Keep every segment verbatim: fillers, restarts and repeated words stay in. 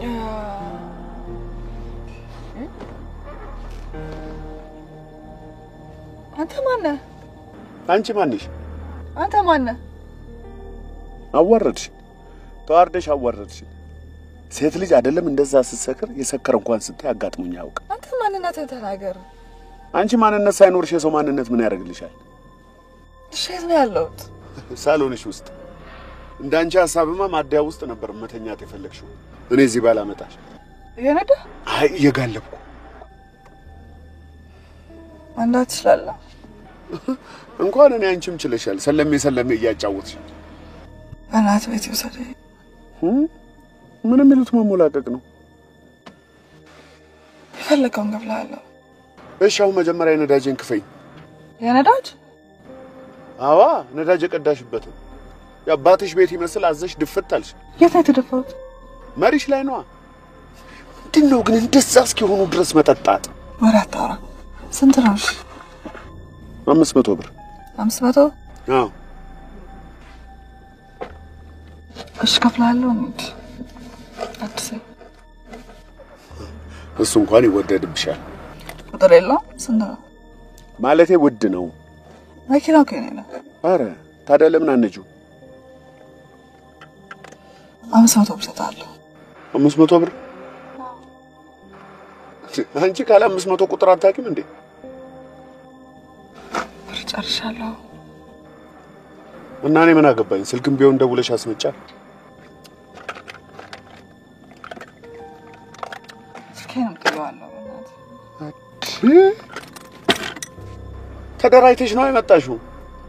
أنت مانه؟ أنت مانيش؟ أنت مانه؟ أوردش تواردش أوردش سيد ليج عدله من دزاس السكر يسكر مكان ستة أقعد من ياوك أنت مانه نتتناجر أنت مانه الناس ساينور شيء سو مانه الناس من يارق ليشال شيء ما يلوت سالونش وسط እንዳንቺ ሐሳብማ ማዲያ ውስጥ ነበር መተኛት የፈለግሽው እኔ እዚህ ባላመጣሽ የነዳ አይ የጋለብኩ አንዳት ይችላል እንኳን እኔ አንቺም ችለሻል ሰለሜ ሰለሜ እያጫወትሽ እናት ቤት ይወሰደኝ ምን የሚሉት መሞላቀቅ ነው ይፈልከውን ገብላለሁ እሺ አሁን መጀመሪያ የነዳጅን ክፈይ የነዳጅ አዋ ነዳጅ ቀዳሽበት ያባትሽ ቤት ይመስል አዘሽ ድፍታልሽ የት ተደፋውት ማሪሽ ላይ ነው ምንድነው ግን እንደዛ እስኪሆኑ ድረስ መጠጣት ወራታራ ስንት ነው አምስት መቶ ብር አምስት መቶ አዎ እሺ ከፍላለሁ እንዴ አትሰ እሱ እንኳን ይወደድብሻል ቁጥር የለው ስንት ነው ማለቴ ውድ ነው መኪናው ከኔ አረ ታዲያ ለምን አንጁ አምስት መቶ ብር ሰጣለሁ አምስት መቶ ብር አንቺ ካለ አምስት መቶ ቁጥር አታውቂም እንዴ ጨርሻለሁ እና እኔ ምን አገባኝ ስልክም ቢሆን ደውለሽ አስመጫ ስልኬንም ጥሏለሁ ተደራይተሽ ነው የመጣሽው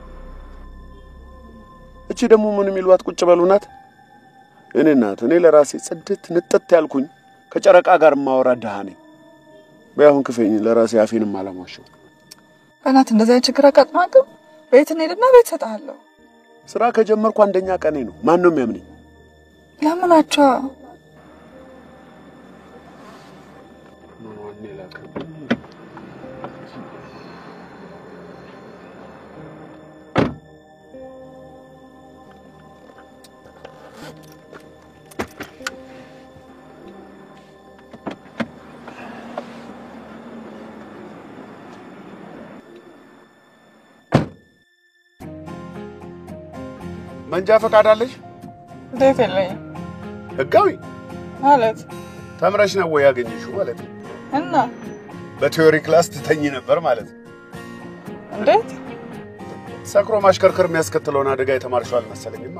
እቺ ደግሞ ምን የሚሏት ቁጭ በሉናት እኔ እናት እኔ ለራሴ ጽድት ንጥት ያልኩኝ ከጨረቃ ጋር ማወራ ደሃ ነኝ በያሁን ክፈኝ ለራሴ አፌንም አላማሽው እናት እንደዛ ችግር አቃጥማት ቤት እንሄድና ቤት ሰጣለሁ ስራ ከጀመርኩ አንደኛ ቀኔ ነው ማን ነው የሚያምነኝ ለምናቸው ምን ወኔ ላከ መንጃ ፈቃድ አለሽ እንዴት የለኝ ህጋዊ ማለት ተምረሽ ነው ወይ ያገኘሽው ማለት እና በቲዮሪ ክላስ ትተኝ ነበር ማለት እንዴት ሰክሮ ማሽከርከር የሚያስከትለውን አደጋ የተማርሽው አልመሰለኝማ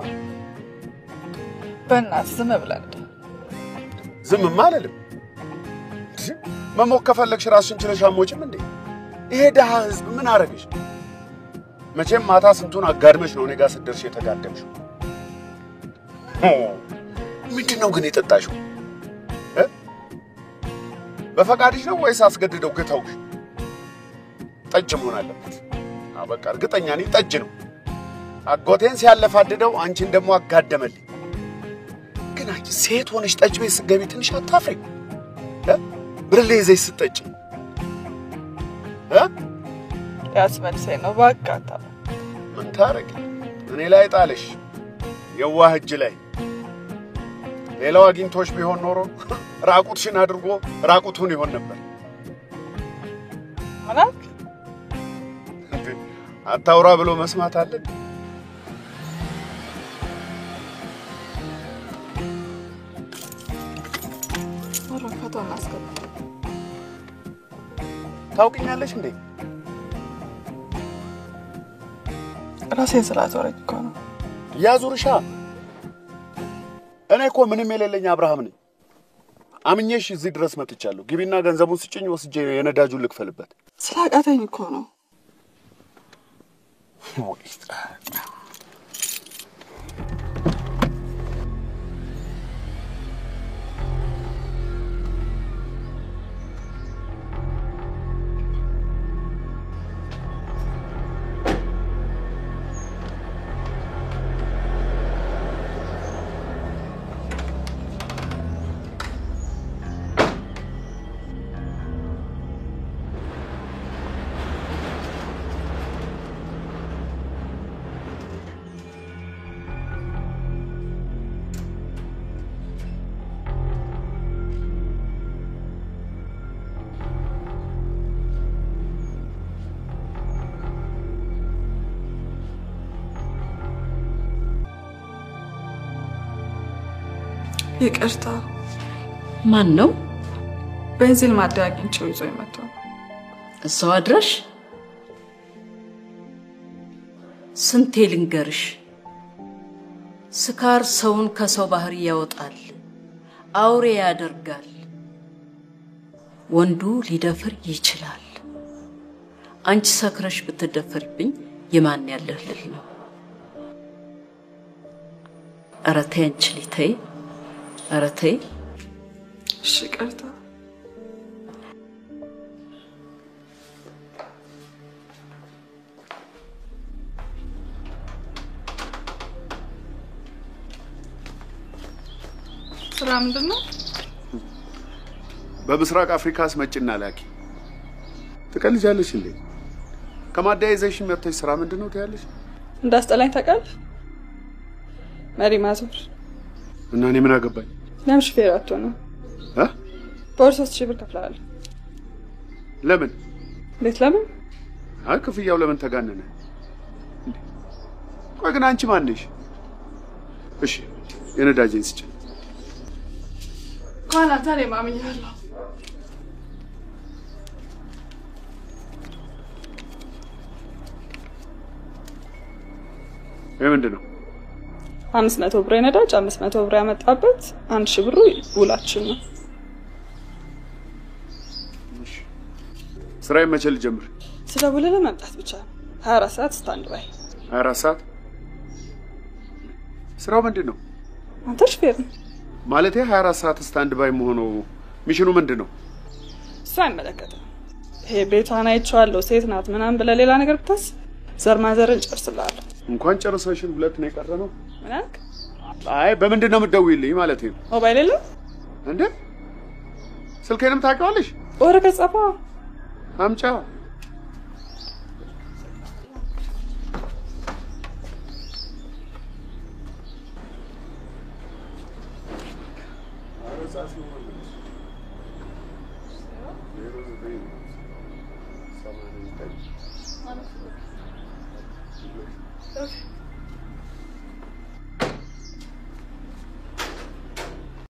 በእናት ዝም ብለህ ዝም ማለልም መሞከር ፈለግሽ ራስሽን ችለሽ አሞጭም እንዴ ይሄ ደሃ ህዝብ ምን አረግሽ መቼም ማታ ስንቱን አጋድመሽ ነው እኔ ጋር ስደርሽ የተጋደምሽው ምንድነው ግን የጠጣሽው እ በፈቃድሽ ነው ወይስ አስገድደው ከተውሽ ጠጅ መሆን አለበት አበቃ እርግጠኛ ነኝ ጠጅ ነው አጎቴን ሲያለፋድደው አንቺን ደግሞ አጋደመልኝ ግን አንቺ ሴት ሆነሽ ጠጅ ቤት ስትገቢ ትንሽ አታፍሪ እ ብርሌ ይዘሽ ስትጠጪ እ ያስመልሰኝ ነው ባካታ ምን ታረቂ እኔ ላይ ጣለሽ የዋህ እጅ ላይ ሌላው አግኝቶሽ ቢሆን ኖሮ ራቁትሽን አድርጎ ራቁቱን ይሆን ነበር ማለት አታውራ ብሎ መስማት አለ ወረፈተው ማስከብ ታውቂኛለሽ እንዴ ራሴን ስላዞረኝ እኮ ነው ያዙርሻ እኔ እኮ ምንም የሌለኝ አብርሃም ነኝ አምኜሽ እዚህ ድረስ መጥቻለሁ ግቢና ገንዘቡን ስጭኝ ወስጄ የነዳጁን ልክፈልበት ስላቃተኝ እኮ ነው ይቅርታ ማን ነው ቤንዚል ማደያ አግኝቼው ይዞ የመጣው እዛው አድረሽ ስንቴ ልንገርሽ ስካር ሰውን ከሰው ባህሪ ያወጣል አውሬ ያደርጋል ወንዱ ሊደፍር ይችላል አንቺ ሰክረሽ ብትደፈርብኝ የማን ያለህ ልል ነው አረተይ አንቺ ሊተይ አረተይ እሺ ይቅርታ ስራ ምንድነው በምስራቅ አፍሪካ አስመጭና ላኪ ትቀልጃለሽ እንዴ ከማዳይዘሽን መጥተሽ ስራ ምንድነው ትያለሽ እንዳስጠላኝ ታውቃለህ መሪ ማዞር እና እኔ ምን አገባኝ ለምን ሹፌር አትሆንም እ ቦርሶስ ሺህ ብር ከፍላለሁ ለምን ቤት ለምን አይ ክፍያው ለምን ተጋነነ ቆይ ግን አንቺ ማን ነሽ እሺ የነዳጅን ስጭ ኳላ ታዲያ ማምኛለሁ የምንድነው አምስት መቶ ብር ነዳጅ አምስት መቶ ብር ያመጣበት አንድ ሺህ ብሩ ውላችን ነው ስራዬ መቼ ልጀምር ስለውልለ መምጣት ብቻ ሃያ አራት ሰዓት ስታንድ ባይ ሃያ አራት ሰዓት ስራው ምንድነው አንተ ሹፌር ማለቴ ሃያ አራት ሰዓት ስታንድ ባይ መሆኑ ሚሽኑ ምንድነው ሳይ መለከተ ይሄ ቤቷን አይቻለሁ ሴት ናት ምናምን ብለ ሌላ ነገር ብታስ ዘርማዘርን ጨርስላለሁ እንኳን ጨርሰሽን ሁለት ነው የቀረነው ምናክ አይ በምንድነው የምትደውይልኝ ማለት ነው ሞባይል የለ እንዴ ስልኬንም ታውቂዋለሽ ወረቀት ጻፋ አምጫ Okay.